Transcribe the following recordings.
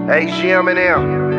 AGM and M.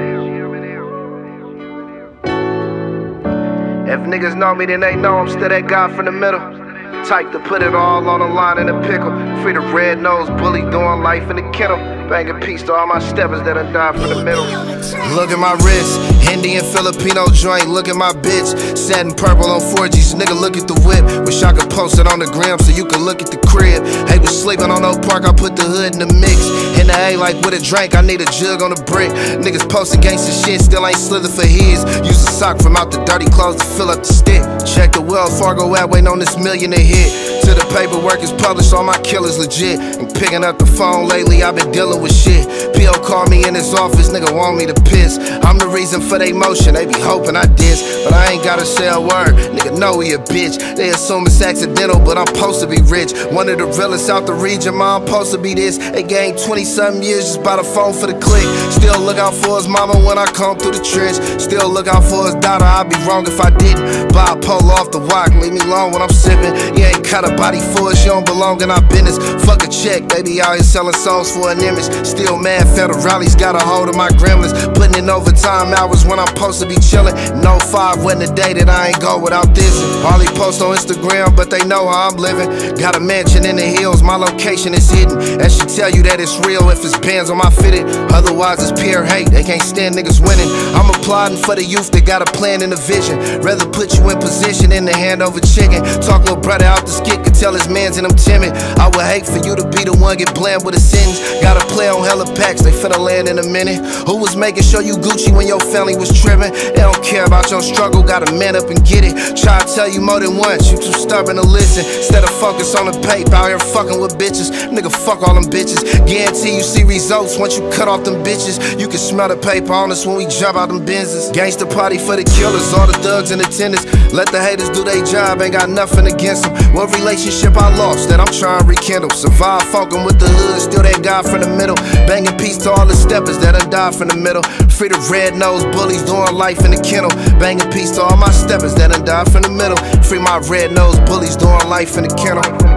If niggas know me, then they know I'm still that guy from the middle. Type to put it all on the line in a pickle. Free the red-nosed bully doing life in the kennel. Banging peace to all my steppers that done died from the middle. Look at my wrist, Indian Filipino joint. Look at my bitch, satin purple on 4Gs. Nigga, look at the whip. Wish I could post it on the gram so you could look at the crib. Hey, was sleeping on Oak Park, I put the hood in the mix. In the A like with a drink, I need a jug on the brick. Niggas posting gangsta shit, still ain't slither for his. Use a sock from out the dirty clothes to fill up the stick. Check the Wells Fargo app, waiting on this million to hit. Till the paperwork is published, all my killers legit. And picking up the phone lately, I've been dealing with shit. P.O. called me in his office, nigga want me to piss. I'm the reason for they motion, they be hoping I diss. But I ain't gotta say a word, nigga know he a bitch. They assume it's accidental, but I'm supposed to be rich. One of the realest out the region, mom supposed to be this. They gained 20-something years just by the phone for the click. Still look out for his mama when I come through the trench. Still look out for his daughter, I'd be wrong if I didn't. Buy a polo off the walk, leave me alone when I'm sipping. You ain't got a body for us, you don't belong in our business. Fuck a check, baby out here selling songs for an image. Still mad federales got a hold of my gremlins. Putting in overtime hours when I'm supposed to be chilling. No 5 wasn't a day that I ain't go without this. All he post on Instagram, but they know how I'm living. Got a mansion in the hills, my location is hidden. That should tell you that it's real if it's bands on my fitted. Otherwise it's pure hate, they can't stand niggas winning. I'm applauding for the youth that got a plan and a vision. Rather put you in position than to hand over chicken. Talk little brother out the skit, could tell his mans and I'm timid. I would hate for you to be the one get bland with a sentence. Gotta play on hella packs, they finna land in a minute. Who was making sure you Gucci when your family was tripping? They don't care about your struggle, gotta man up and get it. Try to tell you more than once, you too stubborn to listen. Instead of focus on the paper, out here fucking with bitches. Nigga, fuck all them bitches. Guarantee you see results once you cut off them bitches. You can smell the paper on us when we jump out them Benzes. Gangsta party for the killers, all the thugs in attendance. Let the haters do their job, ain't got nothing against them. What relationship I lost that I'm trying to rekindle? Survive funkin' with the hood, still that guy from the middle. Banging peace to all the steppers that done died from the middle. Free the red-nosed bullies doing life in the kennel. Banging peace to all my steppers that done died from the middle. Free my red-nosed bullies doing life in the kennel.